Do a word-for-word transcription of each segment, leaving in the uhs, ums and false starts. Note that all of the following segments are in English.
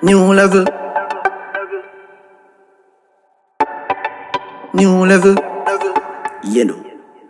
New level. New level. You know.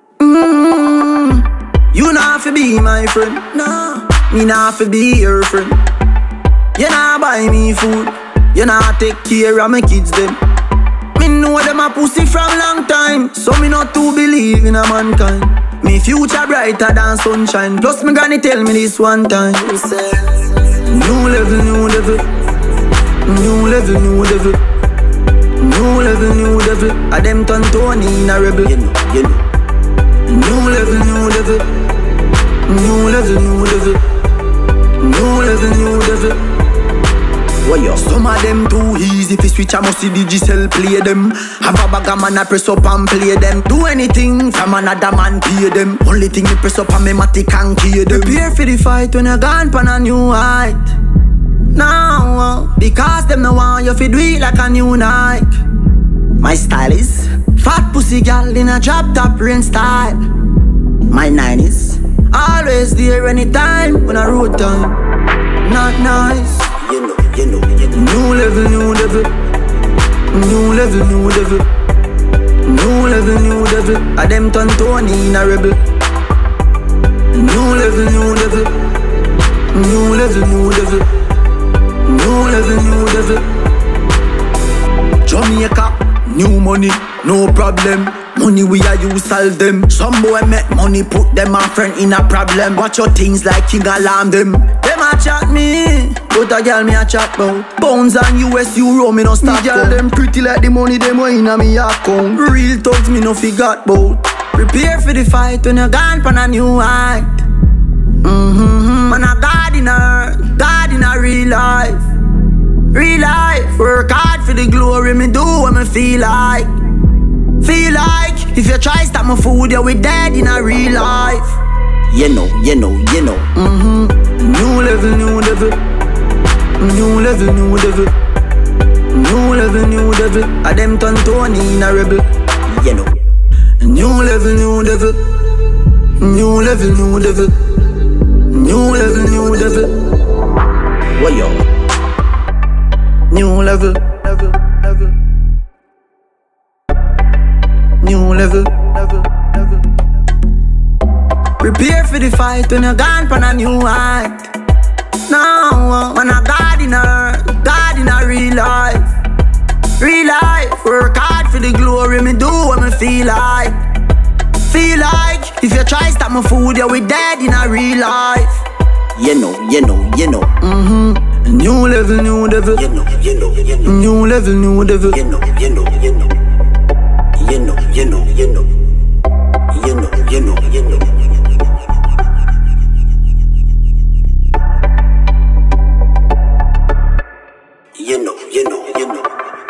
Mm-hmm. You not have to be my friend. Nah. Me not have to be your friend. You not buy me food. You not take care of my kids them. Me know them a pussy from long time, so me not to believe in a mankind. Me future brighter than sunshine. Plus me granny tell me this one time. He say, new level, new level. New level, new level. New level, new level. A them turn Tony in a rebel. You know, you know. New level, new level. New level, new level. New level, new level. What yo? Some of them too easy. If you switch, I must see Digicel play them. Have a bag of man, I press up and play them. Do anything from another man, pay them. Only thing you press up and me matic and key them. Prepare for the fight when you're gone pan a new height. Now, because them no want you fi do it like a new Nike. My style is fat pussy gal in a drop top rain style. My nineties always there anytime when I road time. Not nice. You know, you know, you know. New level, new level. New level, new level. New level, new level. A them turn Tony in a rebel. New level, new level. New level, new level. New level, new level. Jamaica, new money, no problem. Money we a use solve them. Some boy make money put them a friend in a problem. Watch your things like King Alarm them. Them a chat me, but a girl me a chat bout pounds and U S euro me no start. Me girl them pretty like the money them way in a me account. Real thugs me no forgot bout. Prepare for the fight when you're gone pan a new height. Mm-hmm. Man a God in a, God in a real life. Real life, work hard for the glory, me do what me feel like. Feel like, if you try stop my food, you we dead in a real life. You know, you know, you know. Mm-hmm. New level, new level. New level, new level. New level, new level. A them turn Tony in a rebel. You know. New level, new level. New level, new level. New level, new level. What yo? New level, level, level. New level, level, level. Prepare for the fight when you're gone pan a new height. Now, man a God in a, God in a real life. Real life, work hard for the glory, me do what me feel like. Feel like, if you try stop my food, you we dead in a real life. You know, you know, you know. Mm-hmm. New level, new level. You know, you know, you know. New level, new level. You know, you know, you know. You know, you know, you know. You know, you know, you know. You know, you know, you know.